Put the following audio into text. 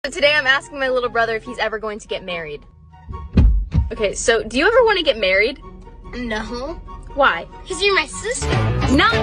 So today I'm asking my little brother if he's ever going to get married. Okay, so do you ever want to get married? No. Why? Because you're my sister. No!